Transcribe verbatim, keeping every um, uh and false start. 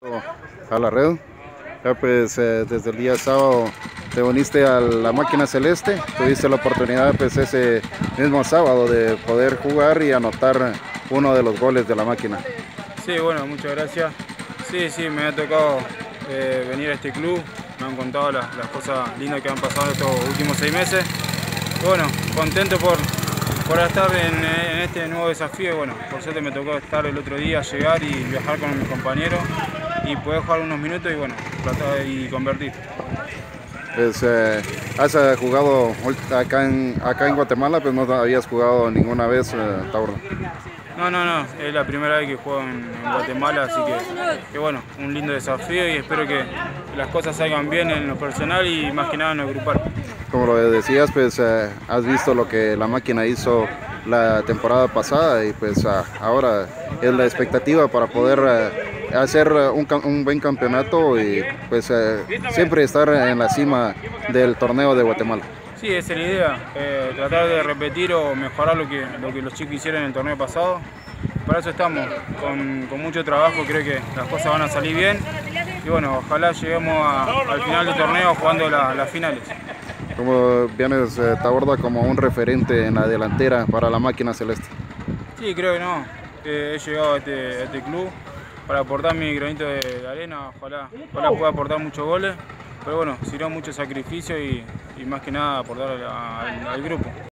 A la red. Ya pues eh, desde el día sábado te uniste a la máquina celeste, tuviste la oportunidad pues ese mismo sábado de poder jugar y anotar uno de los goles de la máquina. Sí, bueno, muchas gracias. Sí, sí, me ha tocado eh, venir a este club, me han contado las, las cosas lindas que han pasado estos últimos seis meses. Y bueno, contento por, por estar en, en este nuevo desafío. Y bueno, por suerte me tocó estar el otro día, llegar y viajar con mis compañeros y poder jugar unos minutos y bueno, tratar y convertir. Pues, eh, has eh, jugado acá en, acá en Guatemala, pues no habías jugado ninguna vez, eh, Taborda. No, no, no, es la primera vez que juego en, en Guatemala, así que, que bueno, un lindo desafío y espero que las cosas salgan bien en lo personal y más que nada en lo grupal. Como lo decías, pues eh, has visto lo que la máquina hizo la temporada pasada y pues uh, ahora es la expectativa para poder uh, hacer un, un buen campeonato y pues uh, siempre estar en la cima del torneo de Guatemala. Sí, esa es la idea, eh, tratar de repetir o mejorar lo que, lo que los chicos hicieron en el torneo pasado. Para eso estamos, con, con mucho trabajo, creo que las cosas van a salir bien y bueno, ojalá lleguemos a, al final del torneo jugando la, las finales. ¿Cómo vienes, eh, Taborda, como un referente en la delantera para la máquina celeste? Sí, creo que no, eh, he llegado a este, a este club para aportar mi granito de, de arena, ojalá, ojalá pueda aportar muchos goles, pero bueno, sirvió mucho sacrificio y, y más que nada aportar al, al, al grupo.